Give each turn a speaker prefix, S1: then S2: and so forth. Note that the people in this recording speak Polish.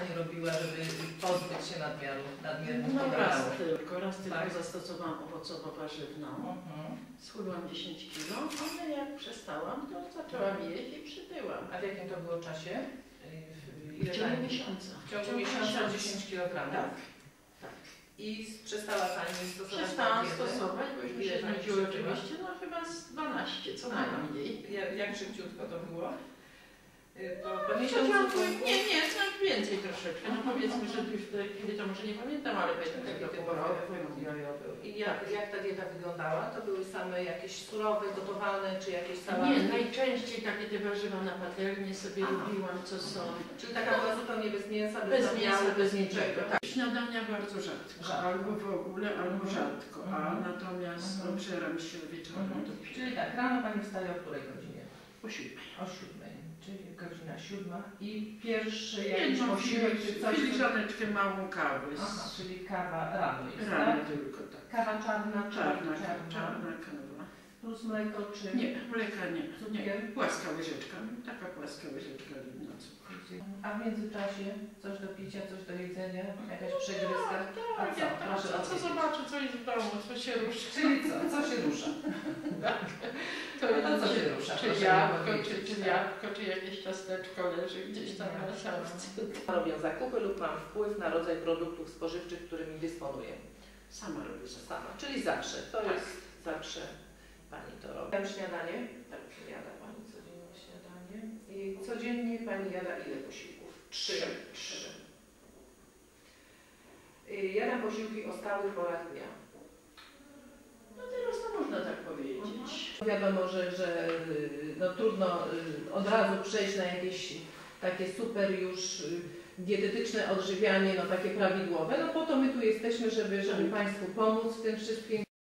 S1: Pani robiła, żeby pozbyć się nadmiernych
S2: No
S1: kilogramów?
S2: raz tylko
S1: Tak.
S2: zastosowałam owocowo-warzywną. Schudłam 10 kg, ale jak przestałam, to zaczęłam jeść i przytyłam.
S1: A w jakim to było czasie?
S2: W ciągu miesiąca.
S1: W ciągu miesiąca 10 kg?
S2: Tak. Tak.
S1: I przestała Pani stosować?
S2: Przestałam stosować, bo już mi się
S1: Ile Pani
S2: znudziło
S1: przytyła?
S2: oczywiście, no chyba z 12 co najmniej.
S1: Jak szybciutko to było? Po
S2: W
S1: miesiącu?
S2: ciągu, nie, znaczy więcej troszeczkę. No powiedzmy, że już w tej chwili to może nie pamiętam, ale powiedzmy tego pół roku.
S1: I jak ta dieta wyglądała? To były same jakieś surowe, gotowane, czy jakieś sałaty?
S2: Nie, najczęściej takie te warzywa na patelnię sobie lubiłam, co są.
S1: Czyli taka była zupełnie bez mięsa,
S2: Bez mięsa, bez niczego.
S1: Tak.
S2: Tak. Śniadania bardzo rzadko. Albo w ogóle, albo rzadko. A natomiast obżeram się wieczorem dopiero.
S1: Czyli tak, rano Pani wstaje o której godzinie?
S2: O 7.
S1: O 7. Czyli godzina 7. I pierwszy jakiś posiłek, czy coś?
S2: Filiżaneczkę małą kawy.
S1: Aha, czyli kawa rano jest,
S2: Rano
S1: tak?
S2: tylko tak.
S1: Kawa czarna,
S2: Czarna kawa.
S1: Plus mleko, czy...
S2: Nie, mleka nie.
S1: Cukier?
S2: Płaska łyżeczka. Taka płaska łyżeczka na cukru.
S1: A w międzyczasie coś do picia, coś do jedzenia, jakaś przegryzka? A co? Proszę
S2: co
S1: opowiedzieć.
S2: zobaczę, co jest w domu, co się rusza.
S1: Czyli co? Co się rusza?
S2: To
S1: co się rusza?
S2: Czy jabłko, czy jakieś ciasteczko leży gdzieś tam na szafce.
S1: Robię zakupy lub mam wpływ na rodzaj produktów spożywczych, którymi dysponuję.
S2: Sama robię
S1: Sama, czyli zawsze. To jest zawsze Pani to robi. Jadam śniadanie? Tak, jada Pani codziennie śniadanie. I codziennie Pani jada ile posiłków? 3. Jadam posiłki o stałych porach dnia.
S2: No teraz to można tak powiedzieć.
S1: Wiadomo, że no, trudno od razu przejść na jakieś takie super już dietetyczne odżywianie, no takie prawidłowe. No po to my tu jesteśmy, żeby Państwu pomóc w tym wszystkim.